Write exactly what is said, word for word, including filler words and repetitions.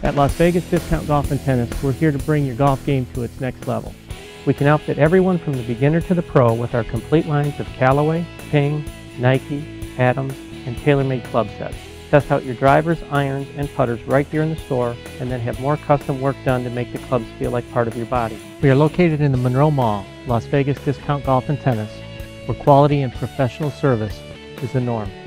At Las Vegas Discount Golf and Tennis, we're here to bring your golf game to its next level. We can outfit everyone from the beginner to the pro with our complete lines of Callaway, Ping, Nike, Adams, and TaylorMade club sets. Test out your drivers, irons, and putters right here in the store, and then have more custom work done to make the clubs feel like part of your body. We are located in the Monroe Mall, Las Vegas Discount Golf and Tennis, where quality and professional service is the norm.